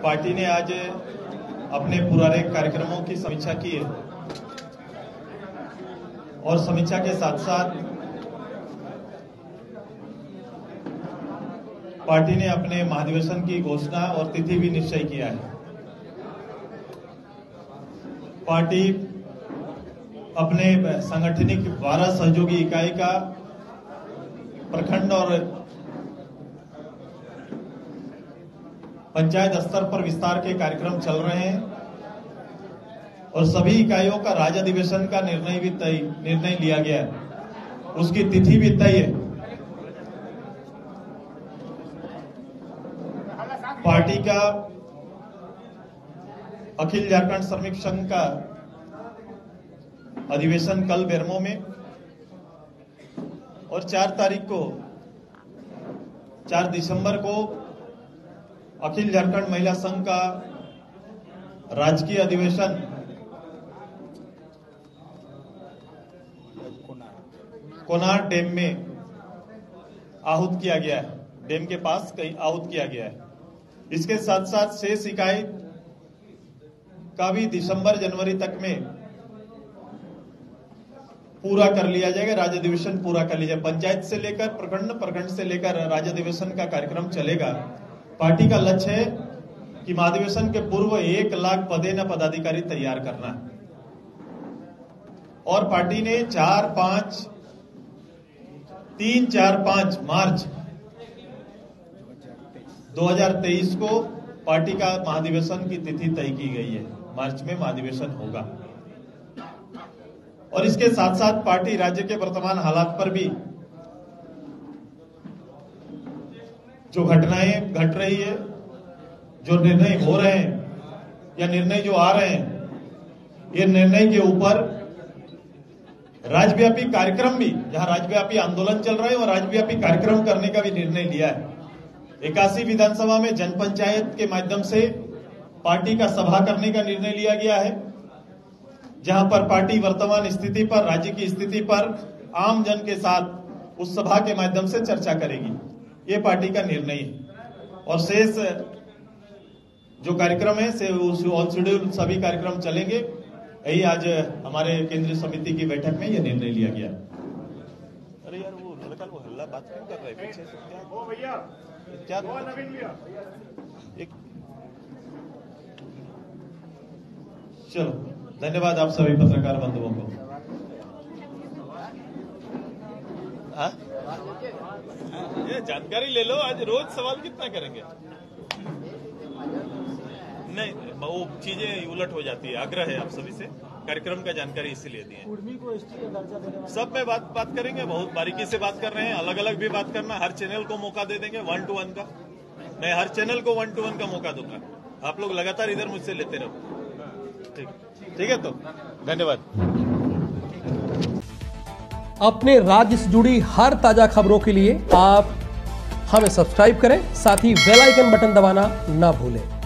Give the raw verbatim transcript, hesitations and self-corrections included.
Party ने आज अपने पुराने कार्यक्रमों की समीक्षा की है और समीक्षा के साथ साथ पार्टी ने अपने महाधिवेशन की घोषणा और तिथि भी निश्चय किया है। पार्टी अपने सांगठनिक बारह सहयोगी इकाई का प्रखंड और पंचायत स्तर पर विस्तार के कार्यक्रम चल रहे हैं और सभी इकाइयों का राज्य अधिवेशन का निर्णय भी तय निर्णय लिया गया है, उसकी तिथि भी तय है। पार्टी का अखिल झारखंड श्रमिक संघ का अधिवेशन कल बेरमो में और चार तारीख को चार दिसंबर को अखिल झारखंड महिला संघ का राजकीय अधिवेशन कोनार डैम में आहूत किया गया है, डैम के पास कहीं आहूत किया गया है। इसके साथ साथ शेष इकाई का भी दिसंबर जनवरी तक में पूरा कर लिया जाएगा, राज्य अधिवेशन पूरा कर लिया जाएगा। पंचायत से लेकर प्रखंड, प्रखंड से लेकर राज्य अधिवेशन का कार्यक्रम चलेगा। पार्टी का लक्ष्य है कि महाधिवेशन के पूर्व एक लाख पदे न पदाधिकारी तैयार करना है और पार्टी ने चार पांच तीन चार पांच मार्च दो हजार तेईस को पार्टी का महाधिवेशन की तिथि तय की गई है। मार्च में महाधिवेशन होगा और इसके साथ साथ पार्टी राज्य के वर्तमान हालात पर भी जो घटनाएं घट रही है, जो निर्णय हो रहे हैं या निर्णय जो आ रहे हैं, ये निर्णय के ऊपर राज्यव्यापी कार्यक्रम भी, जहां राज्यव्यापी आंदोलन चल रहे हैं और राज्यव्यापी कार्यक्रम करने का भी निर्णय लिया है। इक्यासी विधानसभा में जनपंचायत के माध्यम से पार्टी का सभा करने का निर्णय लिया गया है, जहां पर पार्टी वर्तमान स्थिति पर, राज्य की स्थिति पर आम जन के साथ उस सभा के माध्यम से चर्चा करेगी। ये पार्टी का निर्णय है और शेष जो कार्यक्रम है से ऑन शेड्यूल सभी कार्यक्रम चलेंगे। यही आज हमारे केंद्रीय समिति की बैठक में यह निर्णय लिया गया। अरे यार वो लड़का वो हल्ला बात क्यों कर रहे पीछे से? क्या वो भैया क्या वो नवीन भैया एक चलो धन्यवाद आप सभी पत्रकार बंधुओं को। हाँ? ये जानकारी ले लो, आज रोज सवाल कितना करेंगे? नहीं, वो चीजें उलट हो जाती है। आग्रह है आप सभी से, कार्यक्रम का जानकारी इसीलिए दी है। सब में बात बात करेंगे, बहुत बारीकी से बात कर रहे हैं, अलग अलग भी बात करना। हर चैनल को मौका दे देंगे वन टू वन का, मैं हर चैनल को वन टू वन का मौका दूंगा। आप लोग लगातार इधर मुझसे लेते रहो। ठीक ठीक है, तो धन्यवाद। अपने राज्य से जुड़ी हर ताजा खबरों के लिए आप हमें सब्सक्राइब करें, साथ ही बेल आइकन बटन दबाना ना भूलें।